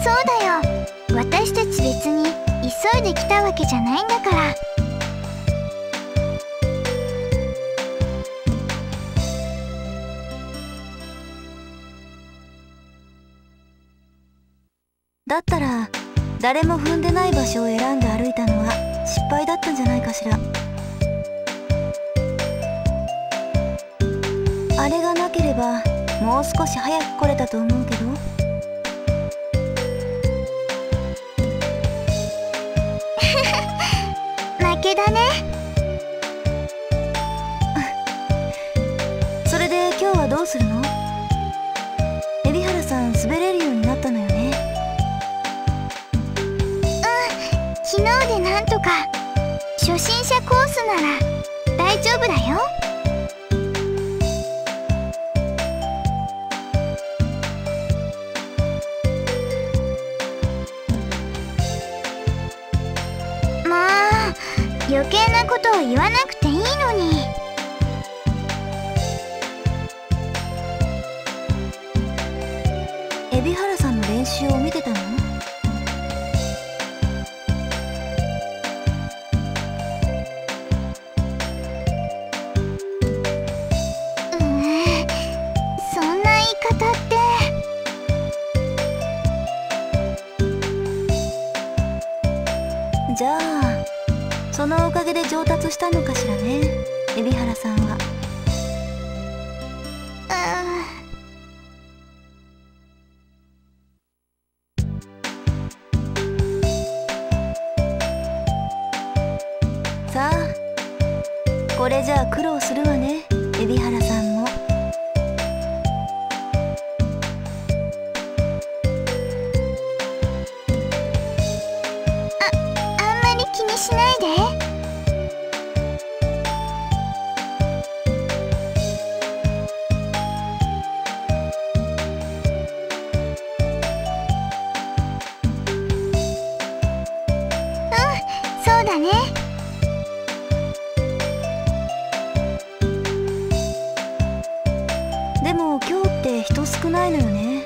だよ。私たち別に急いで来たわけじゃないんだから。 だったら誰も踏んでない場所を選んで歩いたのは失敗だったんじゃないかしら。あれがなければもう少し早く来れたと思うけど。 負けだね。 それで今日はどうするの？海老原さん滑れるようになったのよね。 昨日でなんとか。初心者コースなら大丈夫だよ。余計なことを言わなくていいのに。 海老原さんの練習を見てたの？ そんな言い方って。 じゃあそのおかげで上達したのかしらね、海老原さんは。さあこれじゃあ苦労するわね、海老原さんも。 あんまり気にしないで。そうだね。 でも今日って人少ないのよね。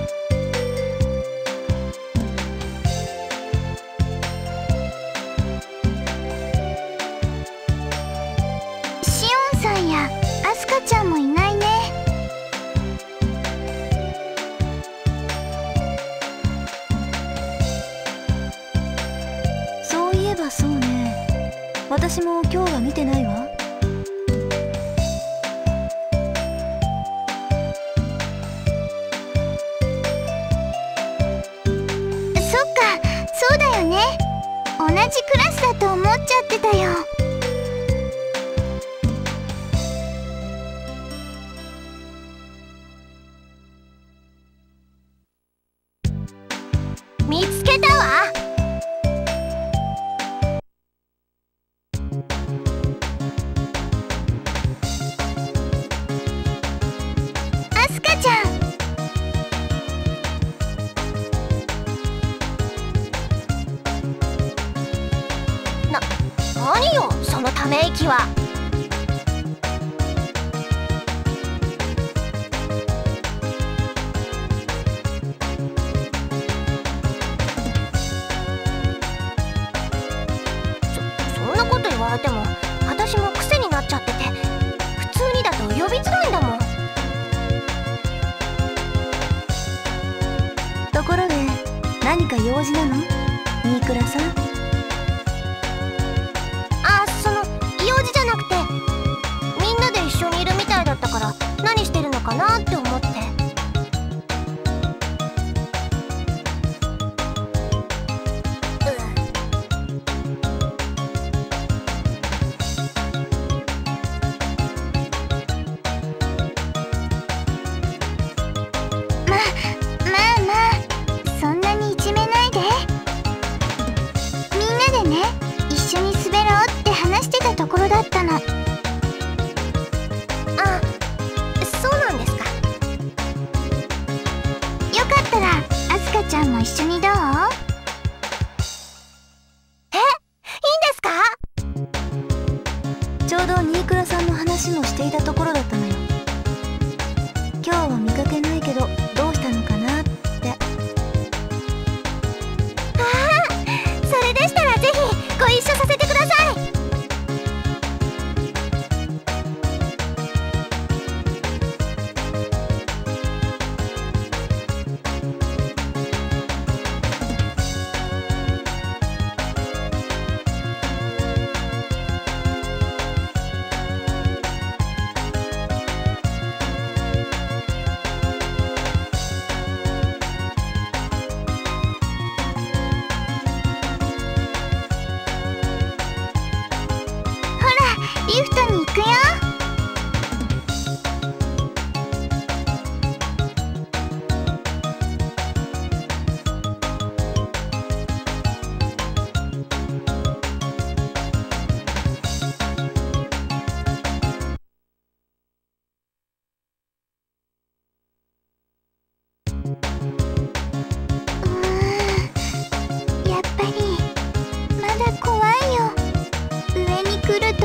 しおんさんやあすかちゃんもいないね。 そういえばそうね。私も今日は見てないわ。 そっか、そうだよね。同じクラスだと思っちゃってたよ。見つけたわ。あすかちゃん。何よそのため息は。そんなこと言われても私も癖になっちゃってて、普通にだと呼びづらいんだもん。 ところで何か用事なの？新倉さん。 用事じゃなくて、みんなで一緒にいるみたいだったから何してるのかなって思って。まあそんなにいじめないで。みんなでね、一緒に滑ろうって話してたところだったの。あ、そうなんですか。よかったらあすかちゃんも一緒にどう？いいんですか？ ちょうど新倉さんの話もしていたところだったのよ。今日は見かけないけどどうしたのかなって。 リフトに行くよ。やっぱりまだ怖いよ。上に来ると。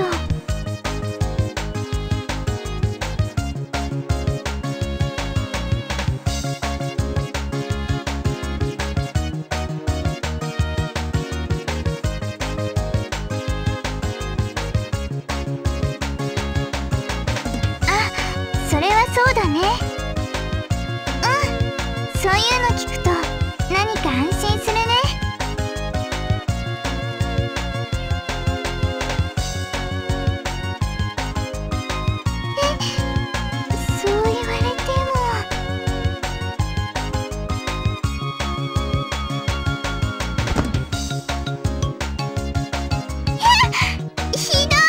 あ、それはそうだね。そういうの聞くと何か安心するね。そう言われても。ひどいよ。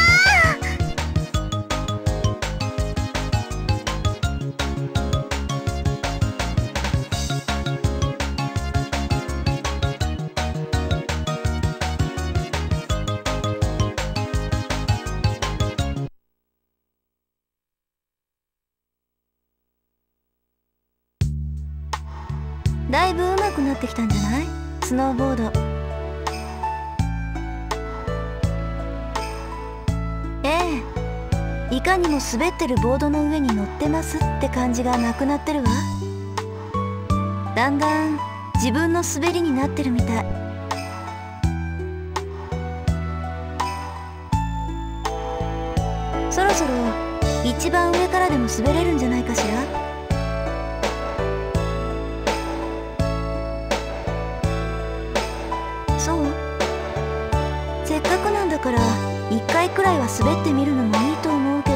だいぶ上手くなってきたんじゃない？スノーボード。ええ、いかにも滑ってるボードの上に乗ってますって感じがなくなってるわ。だんだん自分の滑りになってるみたい。そろそろ一番上からでも滑れるんじゃないかしら。そう？せっかくなんだから1回くらいは滑ってみるのもいいと思うけど。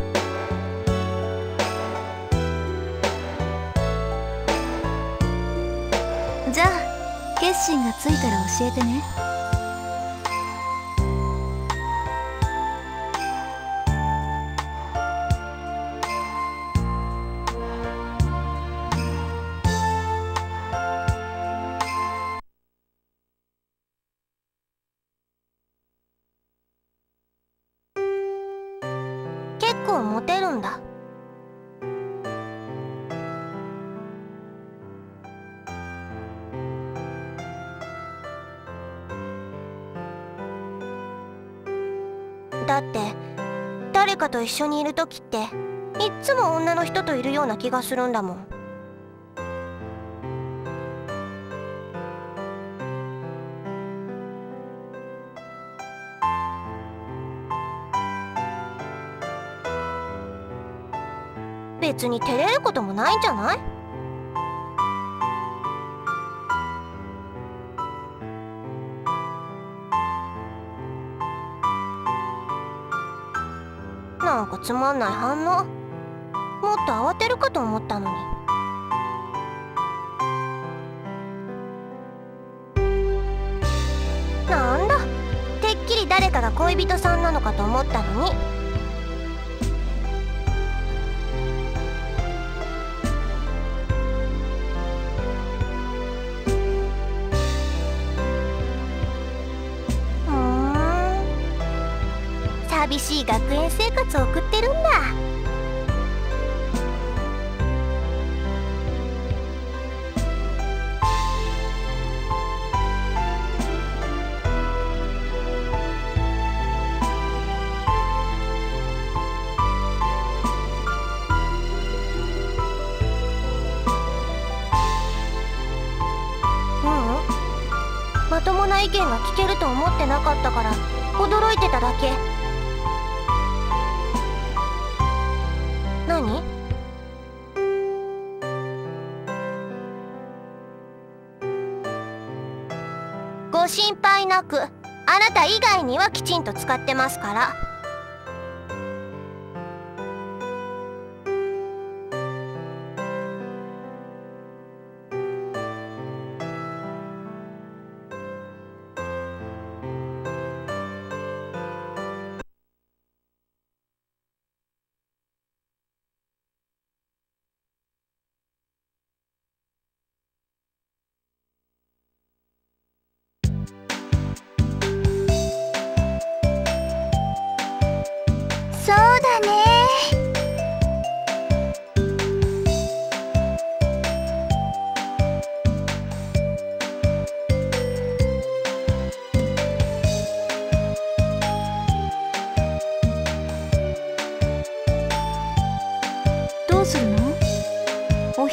じゃあ決心がついたら教えてね。 結構モテるんだ。だって誰かと一緒にいる時っていっつも女の人といるような気がするんだもん。別に照れることもないんじゃない？なんかつまんない反応。もっと慌てるかと思ったのに。なんだ、てっきり誰かが恋人さんなのかと思ったのに。寂しい学園生活を送ってるんだ。まともな意見が聞けると思ってなかったから驚いてただけ。何？ご心配なく、あなた以外にはきちんと使ってますから。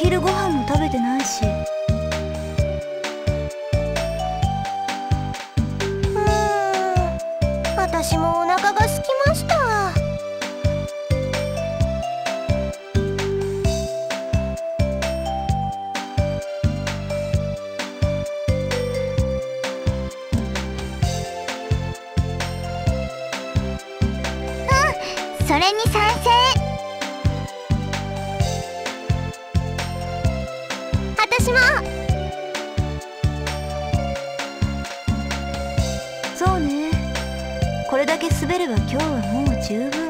昼ご飯も食べてないし。 私もお腹が空きました。 それに賛成。私も。 そうね。これだけ滑れば今日はもう十分。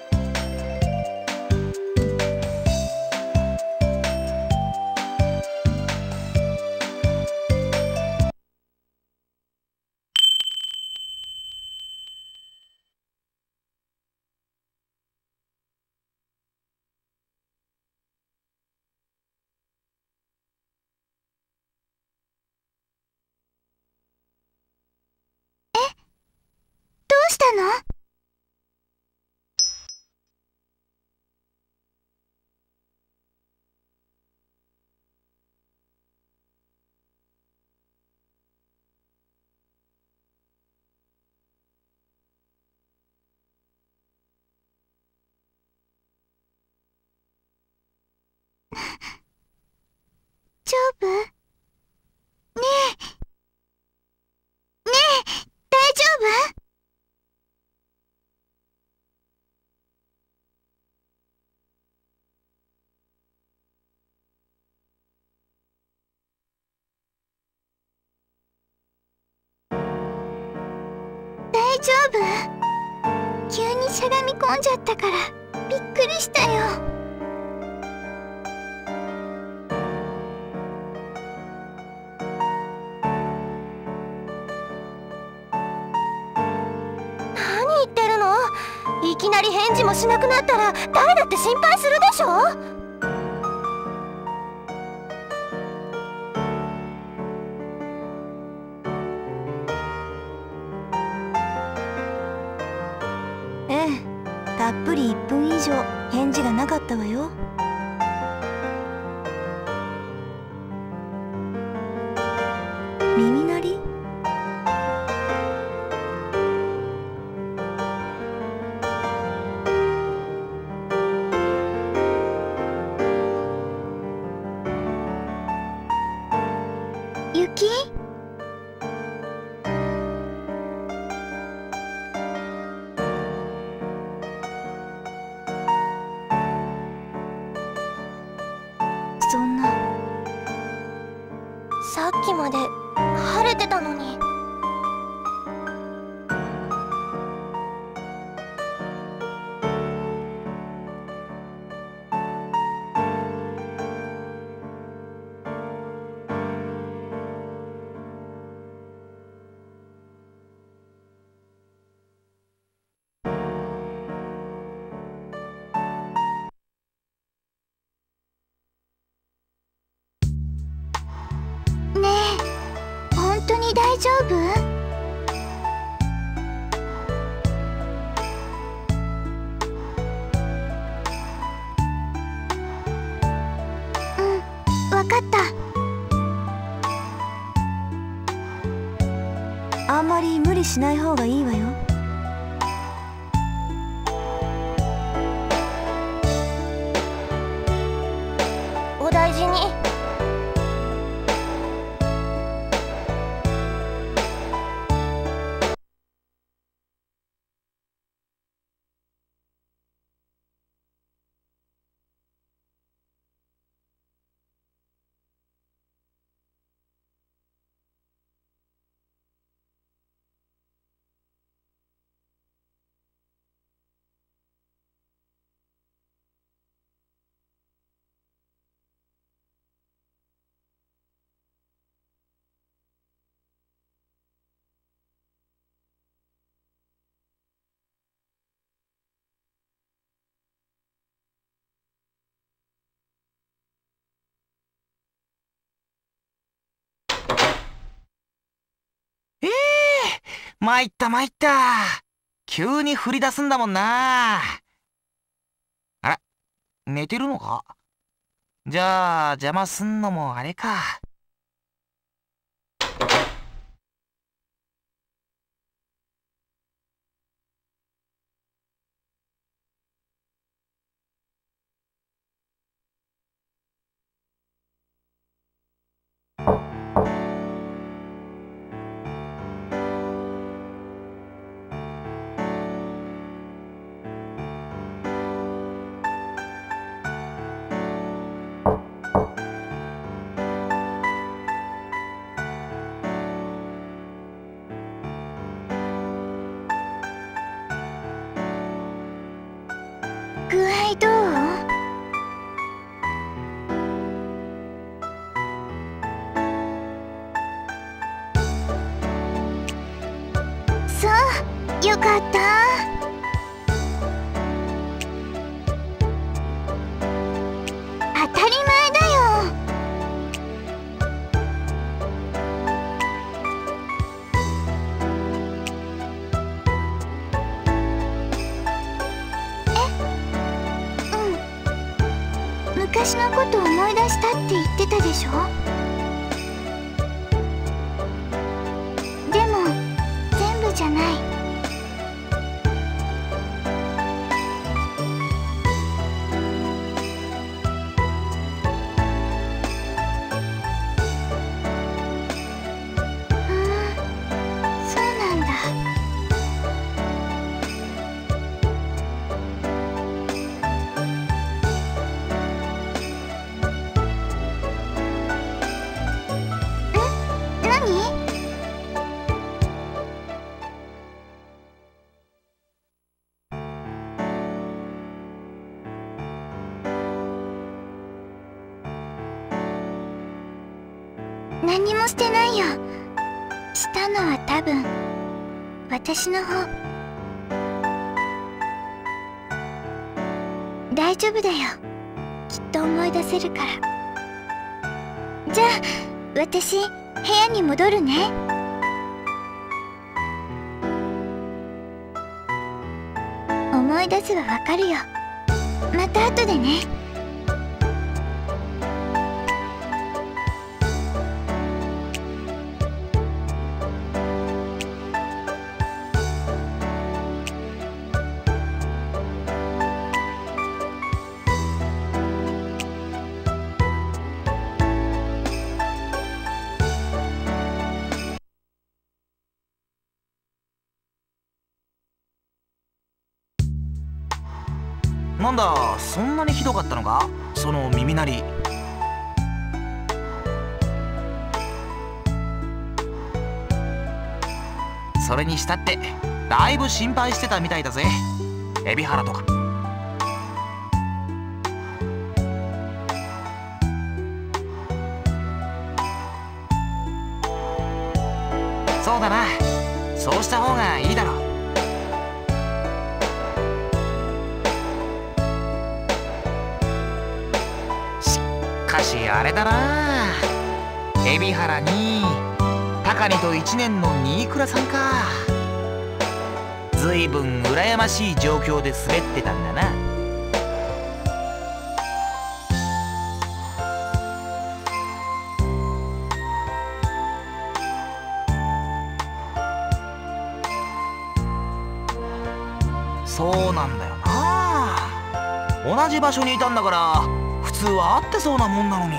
どうしたの？大丈夫？ねえ。ねえ、大丈夫？大丈夫？急にしゃがみ込んじゃったからびっくりしたよ。 何言ってるの？いきなり返事もしなくなったら誰だって心配するでしょ。 ええ、たっぷり1分以上返事がなかったわよ。耳鳴り？ 雪？ そんな。 さっきまで晴れてたのに。 ねえ、本当に大丈夫？うん、わかった。 あんまり無理しない方がいいわよ。 お大事に。 参った参った。急に降り出すんだもんな。あら、寝てるのか？ じゃあ邪魔すんのもあれか。 具合どう？そう、よかった。当たり前だよ。昔のこと思い出したって言ってたでしょ。でも全部じゃない。そうなんだ。何もしてないよ。したのは多分私の方。大丈夫だよ。きっと思い出せるから。じゃあ私部屋に戻るね。思い出せばわかるよ。また後でね。 なんだ、そんなにひどかったのか、その耳鳴り。それにしたってだいぶ心配してたみたいだぜ、海老原とか。そうだな、そうした方がいいだろう。しかしあれだな、海老原に高荷と1年の新倉さんか。ずいぶん羨ましい状況で滑ってたんだな。そうなんだよな、同じ場所にいたんだから普通は会ってそうなもんなのに。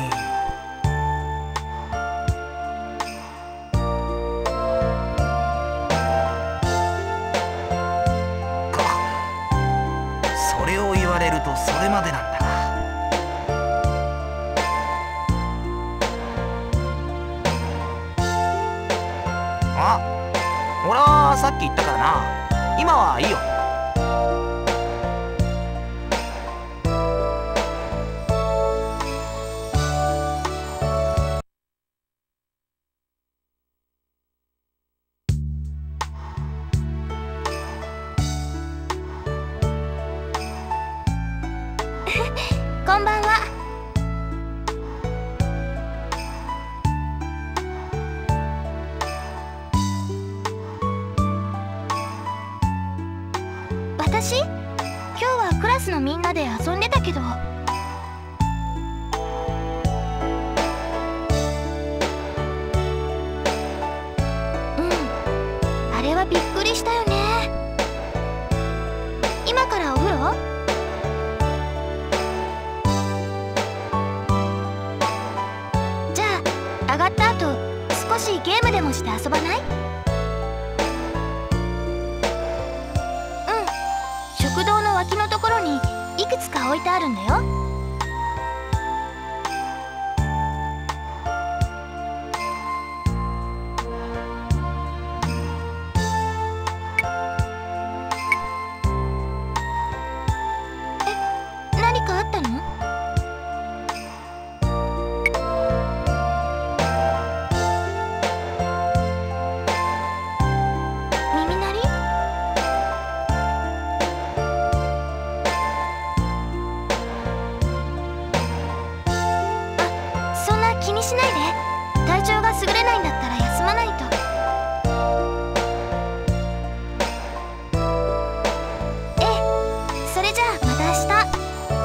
それを言われるとそれまでなんだ。あ、俺はさっき言ったからな、今はいいよ。 こんばんは。私？今日はクラスのみんなで遊んでたけど。 びっくりしたよね。今からお風呂？じゃあ上がった後少しゲームでもして遊ばない？うん、食堂の脇のところにいくつか置いてあるんだよ。何かあったの？耳鳴り？あ、そんな気にしないで。体調が優れないんだったら休まないと。ええ、それじゃあまた明日。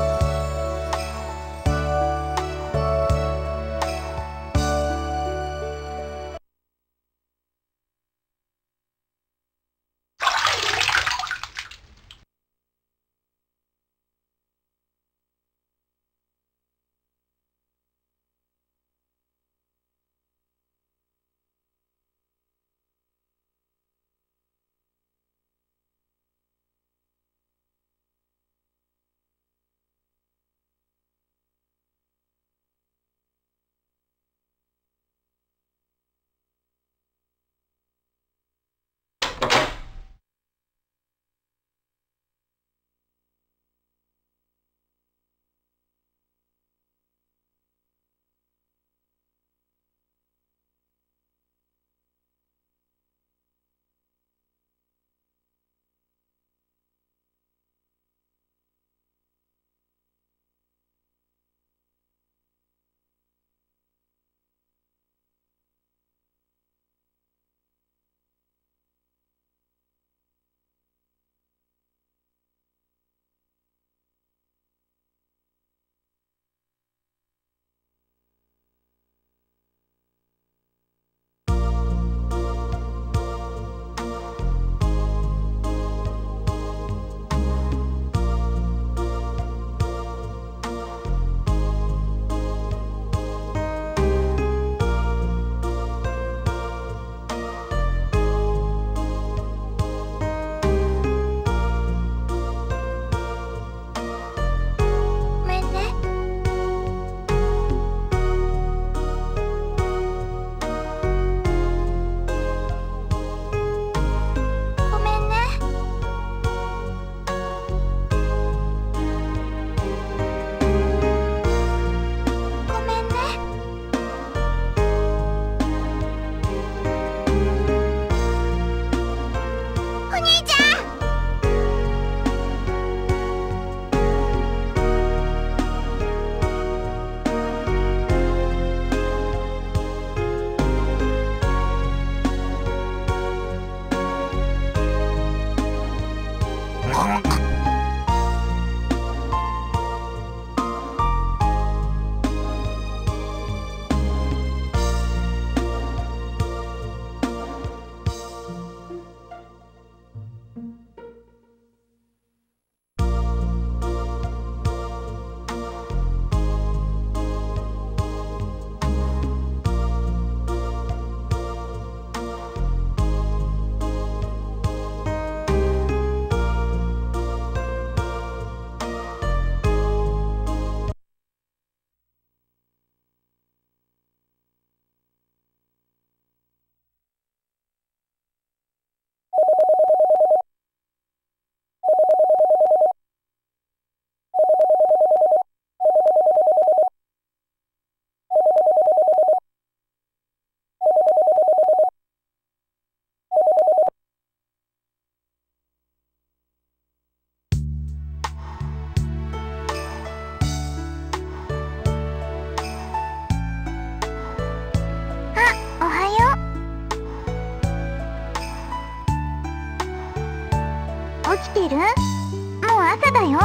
起きてる？もう朝だよ。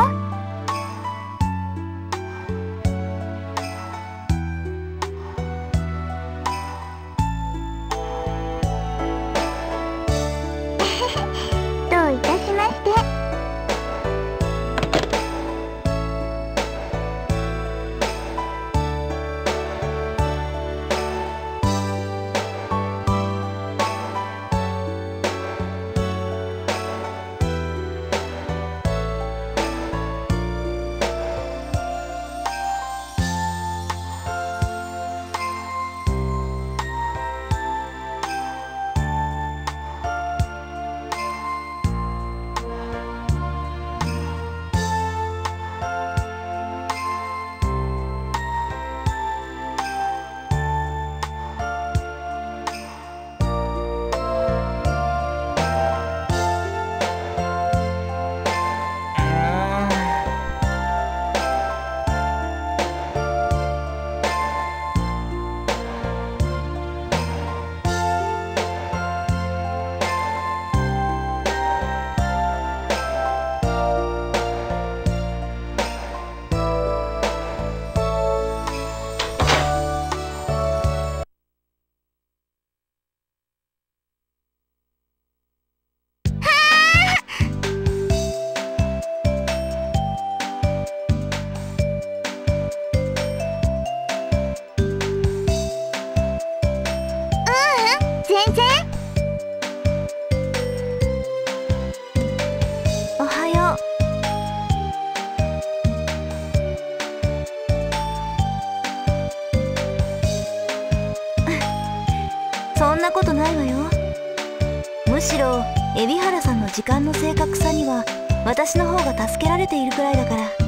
そんなことないわよ。むしろ海老原さんの時間の正確さには私の方が助けられているくらいだから。